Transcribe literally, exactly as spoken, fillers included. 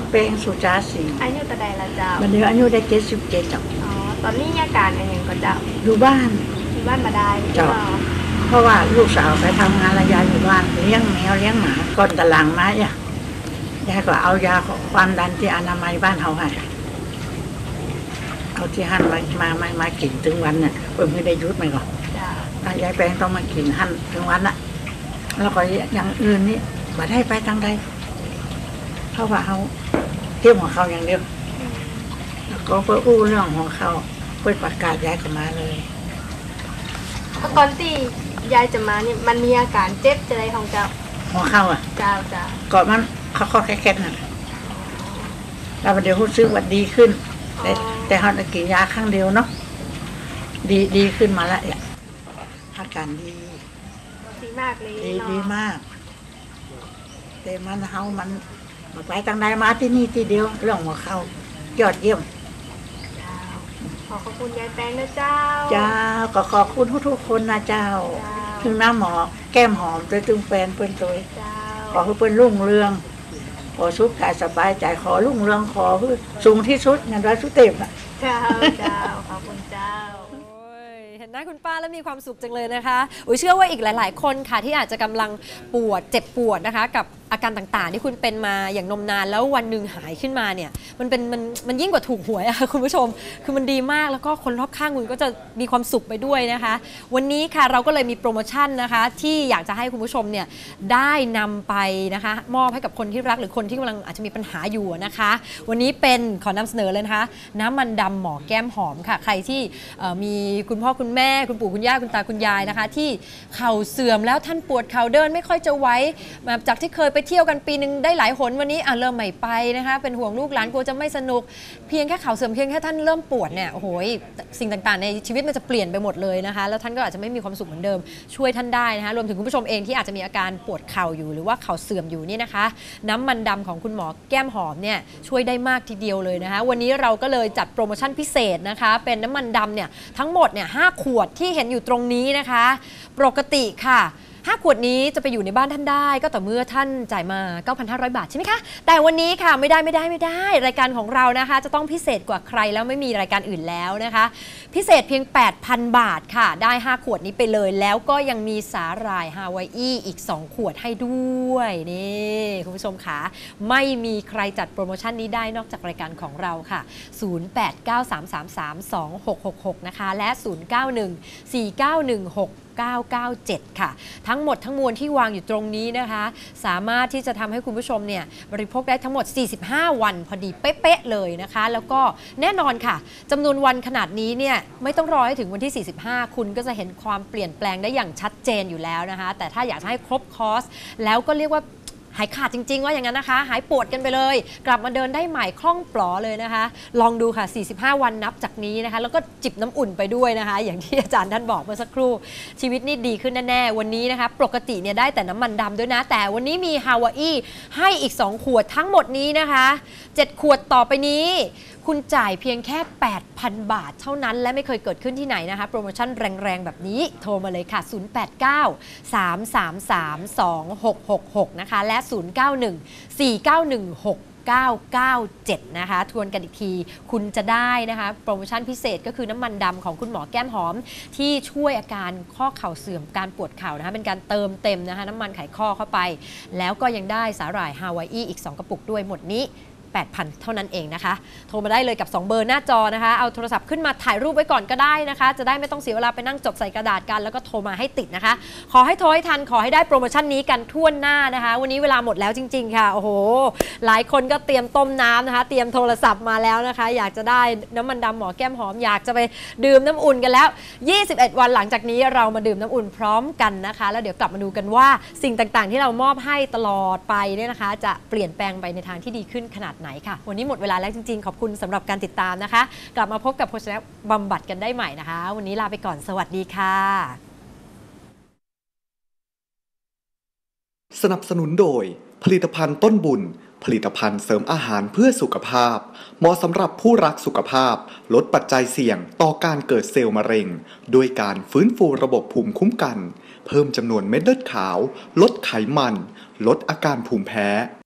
เป้งสุจาสีอายุตะใดละเจ้ามันเดือนอายุได้เจ็ดสิบเจ็ดจ้ะอ๋อตอนนี้อาการเป็นยังก็เจ้าอยู่บ้านอยู่บ้านมาได้เจ้าเพราะว่าลูกสาวไปทำงานระยะอยู่บ้านเลี้ยงแมวเลี้ยงหมาก่อนตะหลังมาเนี่ยยายก็เอายาความดันที่อนามัยบ้านเขาให้เอาที่หั่นมามามามากินถึงวันเนี่ยเพิ่งไม่ได้ยุดไหมก่อนยายแปลงต้องมากินหั่นถึงวันละแล้วก็อย่างอื่นนี่มาได้ไปทางใดเพราะว่าเขาเที่ยวของเขาอย่างเดียวแล้วก็เพื่ออู้เรื่องของเขาเพื่อประกาศย้ายกลับมาเลยตอนที่ยายจะมาเนี่ยมันมีอาการเจ็บอะไรของเจ้าของเขาอ่ะเจ้าเจ้าก่อนมันเขาข้อแค่ๆนั่นแล้วเดี๋ยวเขาซื้อวัดดีขึ้นแต่แต่เขาจะกินยาครั้งเดียวเนาะดีดีขึ้นมาแล้วอ่ะอาการดีดีมากเลยดีดีมากแต่มันเขามันไปทางใดมาที่นี่ทีเดียวเรื่องของเขายอดเยี่ยมขอขอบคุณยายแปงนะเจ้าเจ้าก็ขอบคุณทุกๆคนนะเจ้าถึงน้าหมอแก้มหอมตัวตึงแฟนเปิ้นตัวขอให้เปิ้นรุ่งเรืองขอสุขกายสบายใจขอรุ่งเรืองขอให้สูงที่สุดงานร้อยสุดเต็มอ่ะเจ้าเจ้าขอบคุณเจ้าเห็นหน้าคุณป้าแล้วมีความสุขจังเลยนะคะอุ้ยเชื่อว่าอีกหลายๆคนค่ะที่อาจจะกำลังปวดเจ็บปวดนะคะกับอาการต่างๆที่คุณเป็นมาอย่างนมนานแล้ววันหนึ่งหายขึ้นมาเนี่ยมันเป็นมันมันยิ่งกว่าถูกหวยอะคุณผู้ชมคือมันดีมากแล้วก็คนรอบข้างคุณก็จะมีความสุขไปด้วยนะคะวันนี้ค่ะเราก็เลยมีโปรโมชั่นนะคะที่อยากจะให้คุณผู้ชมเนี่ยได้นำไปนะคะมอบให้กับคนที่รักหรือคนที่กำลังอาจจะมีปัญหาอยู่นะคะวันนี้เป็นขอนำเสนอเลยนะคะน้ำมันดำหมอแก้มหอมค่ะใครที่มีคุณพ่อคุณแม่คุณปู่คุณย่าคุณตาคุณยายนะคะที่เข่าเสื่อมแล้วท่านปวดเข่าเดินไม่ค่อยจะไหวจากที่เคยไปเที่ยวกันปีนึงได้หลายหนวันนี้อ่ะเริ่มใหม่ไปนะคะเป็นห่วงลูกหลานกลัวจะไม่สนุกเพียงแค่เข่าเสื่อมเพียงแค่ท่านเริ่มปวดเนี่ยโอ้โหสิ่งต่างๆในชีวิตมันจะเปลี่ยนไปหมดเลยนะคะแล้วท่านก็อาจจะไม่มีความสุขเหมือนเดิมช่วยท่านได้นะคะรวมถึงคุณผู้ชมเองที่อาจจะมีอาการปวดเข่าอยู่หรือว่าเข่าเสื่อมอยู่นี่นะคะน้ำมันดำของคุณหมอแก้มหอมเนี่ยช่วยได้มากทีเดียวเลยนะคะวันนี้เราก็เลยจัดโปรโมชั่นพิเศษนะคะเป็นน้ำมันดำเนี่ยทั้งหมดเนี่ยห้าขวดที่เห็นอยู่ตรงนี้นะคะปกติค่ะห้าขวดนี้จะไปอยู่ในบ้านท่านได้ก็ต่อเมื่อท่านจ่ายมา เก้าพันห้าร้อย บาทใช่ไหมคะแต่วันนี้ค่ะไม่ได้ไม่ได้ไม่ได้รายการของเรานะคะจะต้องพิเศษกว่าใครแล้วไม่มีรายการอื่นแล้วนะคะพิเศษเพียง แปดพัน บาทค่ะได้ห้าขวดนี้ไปเลยแล้วก็ยังมีสาหร่ายฮาวายอีอีกสองขวดให้ด้วยนี่คุณผู้ชมค่ะไม่มีใครจัดโปรโมชั่นนี้ได้นอกจากรายการของเราค่ะศูนย์ แปด เก้า สาม สาม สาม สอง หก หก หกนะคะและศูนย์ เก้า หนึ่ง สี่ เก้า หนึ่ง หก เก้า เก้า เจ็ดค่ะทั้งหมดทั้งมวลที่วางอยู่ตรงนี้นะคะสามารถที่จะทำให้คุณผู้ชมเนี่ยบริโภคได้ทั้งหมดสี่สิบห้าวันพอดีเป๊ะๆเลยนะคะแล้วก็แน่นอนค่ะจำนวนวันขนาดนี้เนี่ยไม่ต้องรอให้ถึงวันที่สี่สิบห้าคุณก็จะเห็นความเปลี่ยนแปลงได้อย่างชัดเจนอยู่แล้วนะคะแต่ถ้าอยากจะให้ครบคอร์สแล้วก็เรียกว่าหายขาดจริงๆว่าอย่างนั้นนะคะหายปวดกันไปเลยกลับมาเดินได้ใหม่คล่องปลอเลยนะคะลองดูค่ะสี่สิบห้าวันนับจากนี้นะคะแล้วก็จิบน้ำอุ่นไปด้วยนะคะอย่างที่อาจารย์ท่านบอกเมื่อสักครู่ชีวิตนี่ดีขึ้นแน่ๆวันนี้นะคะปกติเนี่ยได้แต่น้ำมันดำด้วยนะแต่วันนี้มีฮาวายอีให้อีกสองขวดทั้งหมดนี้นะคะเจ็ดขวดต่อไปนี้คุณจ่ายเพียงแค่ แปดพัน บาทเท่านั้นและไม่เคยเกิดขึ้นที่ไหนนะคะโปรโมชั่นแรงๆแบบนี้โทรมาเลยค่ะศูนย์ แปด เก้า สาม สาม สาม สอง หก หก หกนะคะและศูนย์ เก้า หนึ่ง สี่ เก้า หนึ่ง หก เก้า เก้า เจ็ดนะคะทวนกันอีกทีคุณจะได้นะคะโปรโมชั่นพิเศษก็คือน้ำมันดำของคุณหมอแก้มหอมที่ช่วยอาการข้อเข่าเสื่อมการปวดเข่านะคะเป็นการเติมเต็มนะคะน้ำมันไขข้อเข้าไปแล้วก็ยังได้สาหร่ายฮาวายอีอีกสองกระปุกด้วยหมดนี้แปดพัน เท่านั้นเองนะคะโทรมาได้เลยกับสองเบอร์หน้าจอนะคะเอาโทรศัพท์ขึ้นมาถ่ายรูปไว้ก่อนก็ได้นะคะจะได้ไม่ต้องเสียเวลาไปนั่งจดใส่กระดาษกันแล้วก็โทรมาให้ติดนะคะขอให้โทรให้ทันขอให้ได้โปรโมชั่นนี้กันทั่วหน้านะคะวันนี้เวลาหมดแล้วจริงๆค่ะโอ้โหหลายคนก็เตรียมต้มน้ำนะคะเตรียมโทรศัพท์มาแล้วนะคะอยากจะได้น้ำมันดำหมอแก้มหอมอยากจะไปดื่มน้ำอุ่นกันแล้วยี่สิบเอ็ดวันหลังจากนี้เรามาดื่มน้ำอุ่นพร้อมกันนะคะแล้วเดี๋ยวกลับมาดูกันว่าสิ่งต่างๆที่เรามอบให้ตลอดไปเนี่ยนะคะจะเปลี่ยนแปลงไปในทางที่ดีขึ้นขนาดไหนค่ะวันนี้หมดเวลาแล้วจริงๆขอบคุณสำหรับการติดตามนะคะกลับมาพบกับโภชนะบำบัดกันได้ใหม่นะคะวันนี้ลาไปก่อนสวัสดีค่ะสนับสนุนโดยผลิตภัณฑ์ต้นบุญผลิตภัณฑ์เสริมอาหารเพื่อสุขภาพเหมาะสำหรับผู้รักสุขภาพลดปัจจัยเสี่ยงต่อการเกิดเซลล์มะเร็งด้วยการฟื้นฟูระบบภูมิคุ้มกันเพิ่มจำนวนเม็ดเลือดขาวลดไขมันลดอาการภูมิแพ้